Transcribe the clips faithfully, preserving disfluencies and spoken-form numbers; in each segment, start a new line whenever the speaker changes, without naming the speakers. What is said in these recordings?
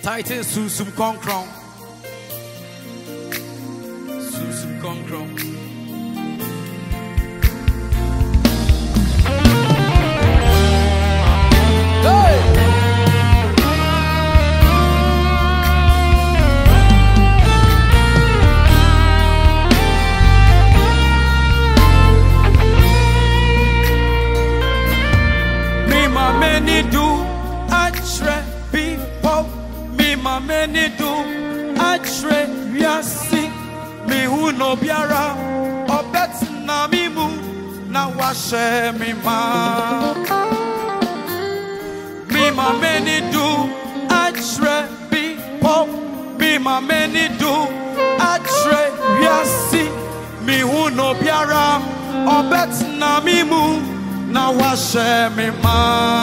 Titan susum konkron. Susum konkron. Hey! Me my many do atre people. Me my many do atre yasi. Me who no biara obet na mi mu na washe me ma. Me my many do atre people. Me my many do atre yasi. Me who no biara obet na mi mu na washe me ma.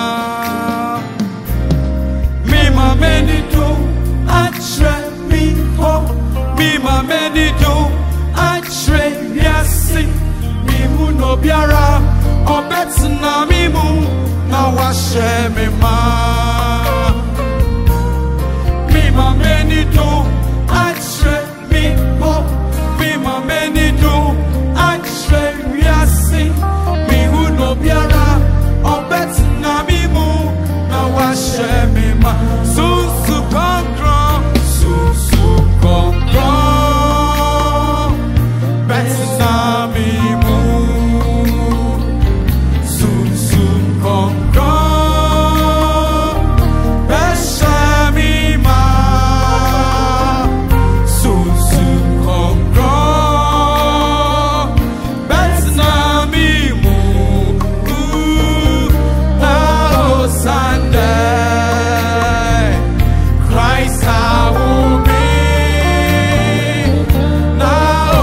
Me my many do atre people. Me my many do atre yasi. Me who no biara obet na mi mu na washe me ma. Me my many do atre people. Me my many do atre yasi. Me who no biara obet na mi mu na washe me ma. Susu konkron, susu konkron, bet na mi mu. Susu konkron, besha mi ma. Susu konkron, bet na mi mu. Na o Sunday, Christ I will be. Na o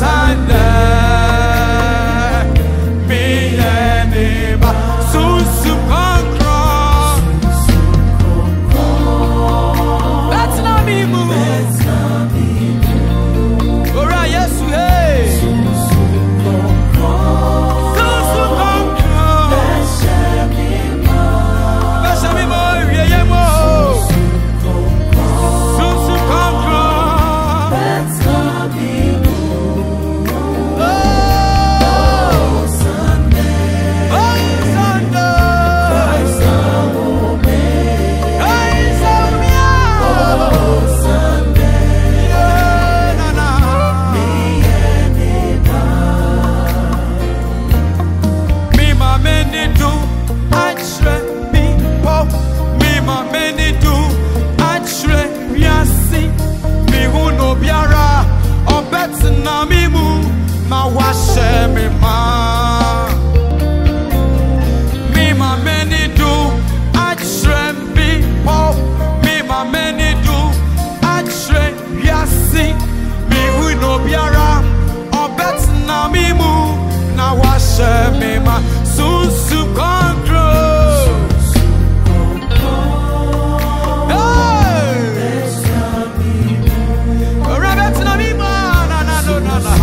Sunday, me and Eva. Susu konkron, that's not me move. Ora Yesu hey. Susu konkron, besha mi mo ye mo. Susu konkron, that's not me move. Oh Sunday, oh Sunday, Christ I will be. Christ I will be. Oh Sunday, yeah, na na. Me and Eva. Me my many do atre people. Me my many do atre yasi. Me who no biara obet na mi mu na washe me ma. Me my many do atre people. Me my many do atre yasi. Me who no biara obet na mi mu na washe me ma. Susu konkron. Hey! Robert na mi ma na na no na na.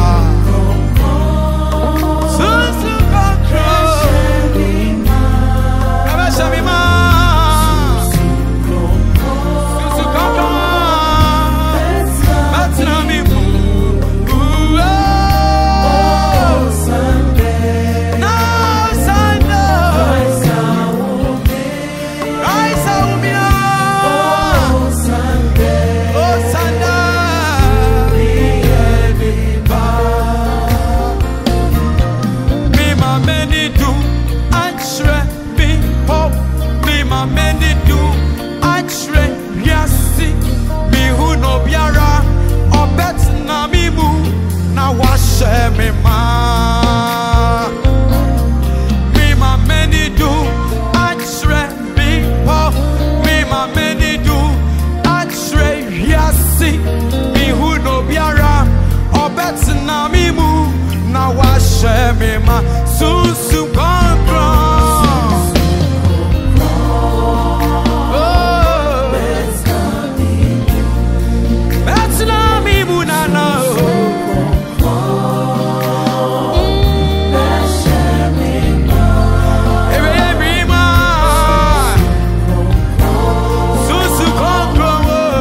Susu konkron. Besha mi ma. Susu konkron. That's na mi mu. Ooh, oh. Now Sunday, Christ I will be. Christ I will be. Oh Sunday, oh Sunday, me and Eva. Me my many do atre people. Me my many do atre yasi. Me who no biara obet na mi mu na washe me ma. Me my many do atre people. Me my many do atre yasi. Me who no biara obet na mi mu na washe me ma. Susu konkron. Oh, that's not me mu na na. Every every man. Susu konkron.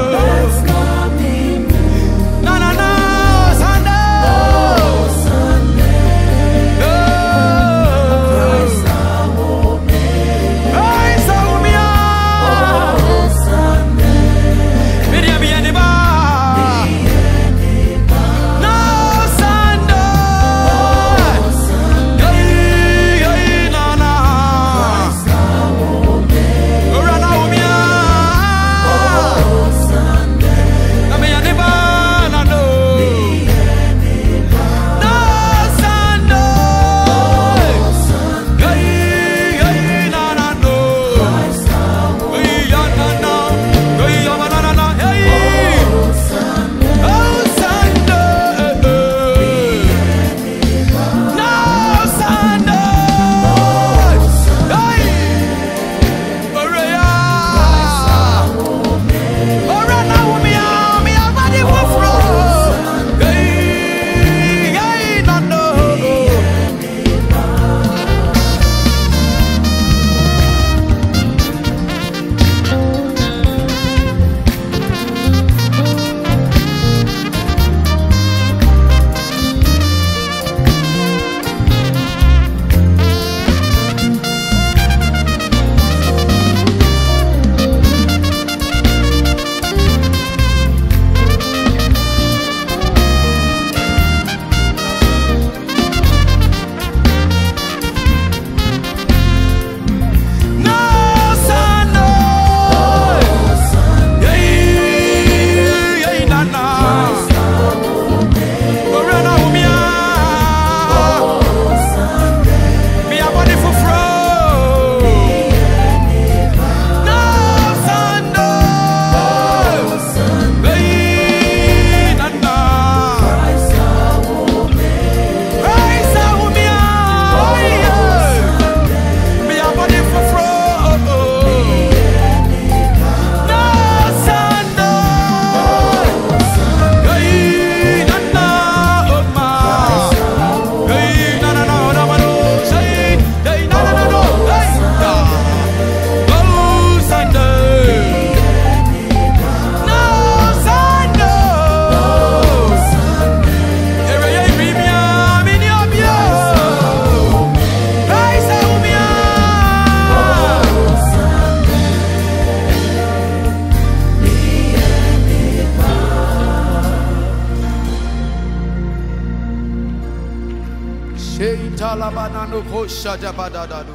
Palabanano Kosha Jabadadado.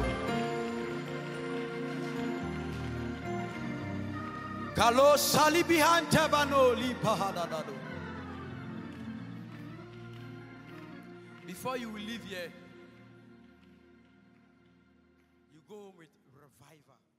Kalo Salibihan Tabano Lipahadadado. Before you will leave here, you go home with revival.